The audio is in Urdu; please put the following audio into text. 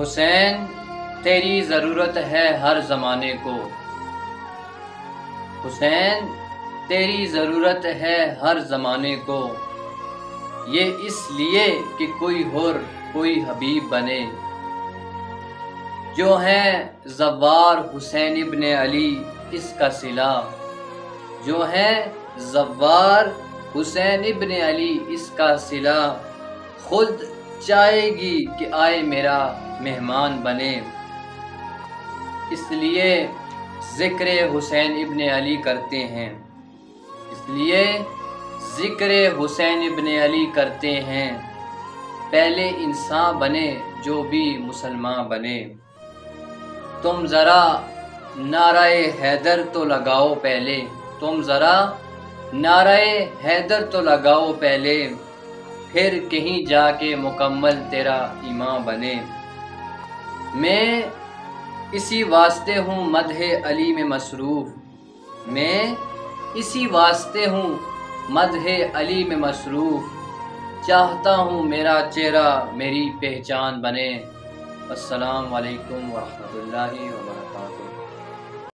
حسین تیری ضرورت ہے ہر زمانے کو، حسین تیری ضرورت ہے ہر زمانے کو، یہ اس لیے کہ کوئی حبیب بنے، جو ہے زوار حسین ابن علی اس کا صلہ، جو ہے زوار حسین ابن علی اس کا صلہ، خود چاہے گی کہ آئے میرا مہمان بنے، اس لیے ذکر حسین ابن علی کرتے ہیں، اس لیے ذکر حسین ابن علی کرتے ہیں، پہلے انسان بنے جو بھی مسلمان بنے۔ تم ذرا نعرہ حیدر تو لگاؤ پہلے، تم ذرا نعرہ حیدر تو لگاؤ پہلے، پھر کہیں جا کے مکمل تیرا ایمان بنے۔ میں اسی واسطے ہوں مدح علی میں مصروف، میں اسی واسطے ہوں مدح علی میں مصروف، چاہتا ہوں میرا چہرہ میری پہچان بنے۔ السلام علیکم ورحمۃ اللہ وبرکاتہ۔